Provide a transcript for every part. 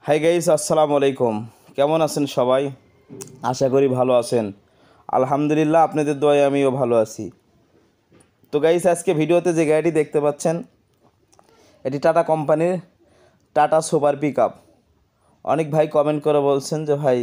Hi guys, আসসালামু আলাইকুম। কেমন আছেন সবাই? আশা করি ভালো আছেন। আলহামদুলিল্লাহ, আপনাদের দোয়ায় আমিও ভালো আছি। তো গাইস, আজকে ভিডিওতে যে গাড়িটি দেখতে পাচ্ছেন এটি টাটা কোম্পানির টাটা সুপার পিকআপ। অনেক ভাই কমেন্ট করে বলছেন যে ভাই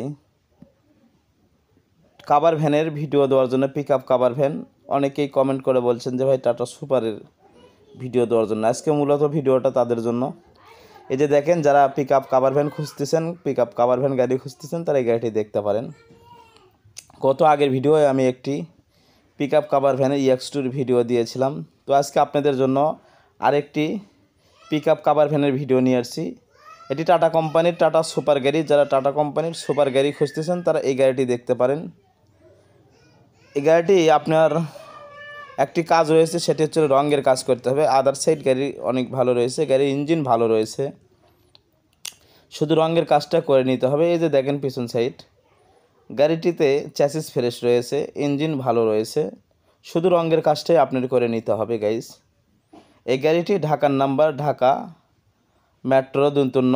কাভার ভ্যানের ভিডিও দেওয়ার জন্য, পিকআপ কাভার ভ্যান। অনেকেই কমেন্ট করে বলছেন যে ভাই টাটা সুপারের ভিডিও দেওয়ার জন্য। আজকে মূলত ভিডিওটা তাদের জন্য। এই যে দেখেন, যারা পিকআপ কাভার ভ্যান খুঁজতেছেন, পিকআপ কাভার ভ্যান গাড়ি খুঁজতেছেন, তারা এই গাড়িটি দেখতে পারেন। কত আগের ভিডিওয়ে আমি একটি পিকআপ কাভার ভ্যানের EX2 ভিডিও দিয়েছিলাম। তো আজকে আপনাদের জন্য আরেকটি পিকআপ কাভার ভ্যানের ভিডিও নিয়ে আসছি। এটি টাটা কোম্পানির টাটা সুপার গাড়ি। যারা টাটা কোম্পানির সুপার গাড়ি খুঁজতেছেন তারা এই গাড়িটি দেখতে পারেন। এই গাড়িটি আপনার একটি কাজ রয়েছে, সেটি হচ্ছে রঙের কাজ করতে হবে। আদার সাইড গাড়ি অনেক ভালো রয়েছে, গাড়ির ইঞ্জিন ভালো রয়েছে, শুধু রঙের কাজটা করে নিতে হবে। এই যে দেখেন পিছন সাইড, গাড়িটিতে চ্যাসিস ফ্রেশ রয়েছে, ইঞ্জিন ভালো রয়েছে, শুধু রঙের কাজটাই আপনার করে নিতে হবে গাইস। এই গাড়িটি ঢাকার নাম্বার, ঢাকা মেট্রো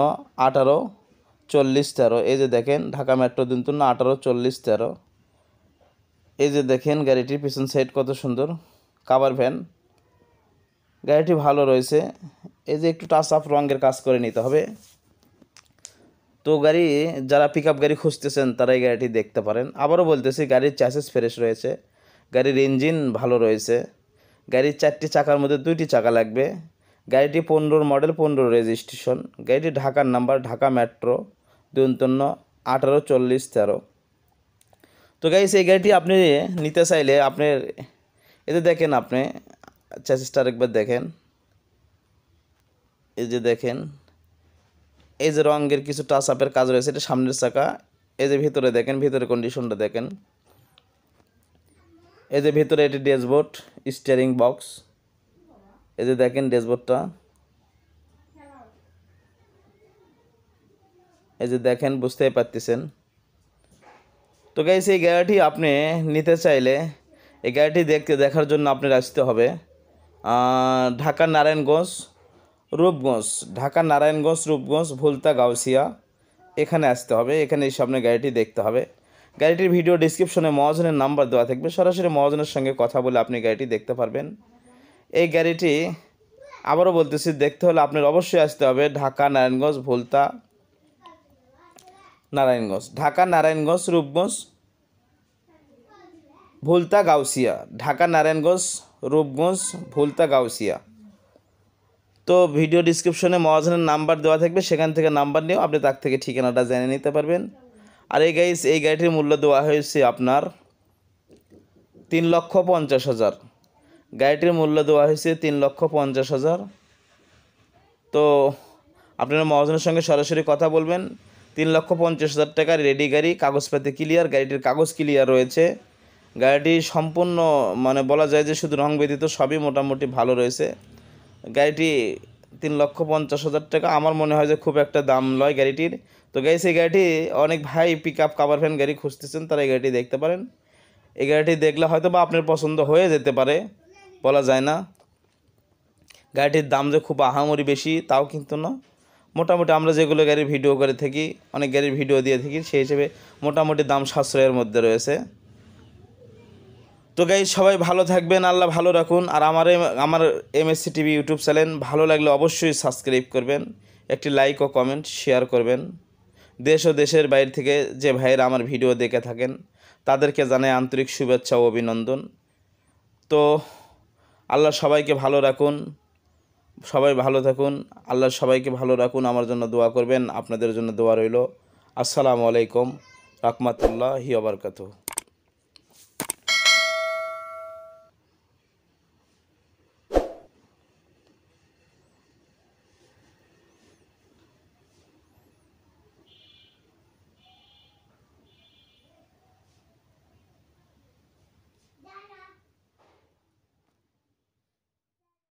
184013। এই যে দেখেন, ঢাকা মেট্রো 184013। এই যে দেখেন গাড়িটির পিছন সাইড কত সুন্দর, কাভার ভ্যান। গাড়িটি ভালো রয়েছে। এই যে একটু টাচ আপ রঙের কাজ করে নিতে হবে। তো গাড়ি যারা পিকআপ গাড়ি খুঁজতেছেন তারা এই গাড়িটি দেখতে পারেন। আবারও বলতেছি, গাড়ির চ্যাসিস ফ্রেশ রয়েছে, গাড়ির ইঞ্জিন ভালো রয়েছে, গাড়ির 4টি চাকার মধ্যে 2টি চাকা লাগবে। গাড়িটি 15 মডেল, 15 রেজিস্ট্রেশন। গাড়িটি ঢাকার নাম্বার, ঢাকা মেট্রো 184013। তো গাইস, এই গাড়িটি আপনি নিতে চাইলে আপনার এতে দেখেন, আপনি চ্যাসিসটা আরেকবার দেখেন। এই যে দেখেন, এই যে রঙের কিছু টাচ আপের কাজ রয়েছে, এটা সামনের চাকা। এই যে ভিতরে দেখেন, ভিতরে কন্ডিশনটা দেখেন। এই যে ভিতরে এটি ড্যাশবোর্ড, স্টিয়ারিং বক্স। এই যে দেখেন ড্যাশবোর্ডটা, এই যে দেখেন, বুঝতেই পারতেছেন। তো গাইস, এই গাড়িটি আপনি নিতে চাইলে এই গাড়িটি দেখার জন্য আপনার আসতে হবে ঢাকা নারায়ণগঞ্জ রূপগঞ্জ, ঢাকা নারায়ণগঞ্জ রূপগঞ্জ ভুলতা গাউসিয়া, এখানে আসতে হবে। এখানে এই সামনে গাড়িটি দেখতে হবে। গাড়িটির ভিডিও ডিসক্রিপশনে মহাজনের নাম্বার দেওয়া থাকবে, সরাসরি মহাজনের সঙ্গে কথা বলে আপনি গাড়িটি দেখতে পারবেন। এই গাড়িটি আবারও বলতেছি, দেখতে হলে আপনার অবশ্যই আসতে হবে ঢাকা নারায়ণগঞ্জ ভুলতা নারায়ণগঞ্জ, ঢাকা নারায়ণগঞ্জ রূপগঞ্জ ভুলতা গাউসিয়া, ঢাকা নারায়ণগঞ্জ রূপগঞ্জ ভুলতা গাউসিয়া। তো ভিডিও ডিসক্রিপশনে মহাজনের নাম্বার দেওয়া থাকবে, সেখান থেকে নাম্বার নিয়েও আপনি তার থেকে ঠিকানাটা জেনে নিতে পারবেন। আর এই গাইস, এই গাড়িটির মূল্য দেওয়া হয়েছে আপনার 3,50,000। গাড়িটির মূল্য দেওয়া হয়েছে 3,50,000। তো আপনারা মহাজনের সঙ্গে সরাসরি কথা বলবেন। 3,50,000 টাকার রেডি গাড়ি, কাগজপাতি ক্লিয়ার, গাড়িটির কাগজ ক্লিয়ার রয়েছে। গাড়িটি সম্পূর্ণ মানে বলা যায় যে শুধু রং ব্যতীত সবই মোটামুটি ভালো রয়েছে। গাড়িটি 3,50,000 টাকা, আমার মনে হয় যে খুব একটা দাম নয় গাড়িটির। তো গাইস, এই গাড়িটি অনেক ভাই পিকআপ কাভার ভ্যান গাড়ি খুঁজতেছেন, তারা এই গাড়িটি দেখতে পারেন। এই গাড়িটি দেখলে হয়তো বা আপনার পছন্দ হয়ে যেতে পারে, বলা যায় না। গাড়িটির দাম যে খুব আহামরি বেশি তাও কিন্তু না, মোটামুটি আমরা যেগুলো গাড়ির ভিডিও করে থাকি, অনেক গাড়ির ভিডিও দিয়ে থাকি, সেই হিসেবে মোটামুটি দাম সাশ্রয়ের মধ্যে রয়েছে। তো গাইস, সবাই ভালো থাকবেন, আল্লাহ ভালো রাখুন। আর আমার MHC টিভি ইউটিউব চ্যানেল ভালো লাগলে অবশ্যই সাবস্ক্রাইব করবেন, একটি লাইক ও কমেন্ট শেয়ার করবেন। দেশ ও দেশের বাইরে থেকে যে ভাইয়েরা আমার ভিডিও দেখে থাকেন তাদেরকে জানাই আন্তরিক শুভেচ্ছা ও অভিনন্দন। তো আল্লাহ সবাইকে ভালো রাখুন, সবাই ভালো থাকুন, আল্লাহ সবাইকে ভালো রাখুন। আমার জন্য দোয়া করবেন, আপনাদের জন্য দোয়া রইল। আসসালামু আলাইকুম রাহমাতুল্লাহি ওয়া বারাকাতুহু।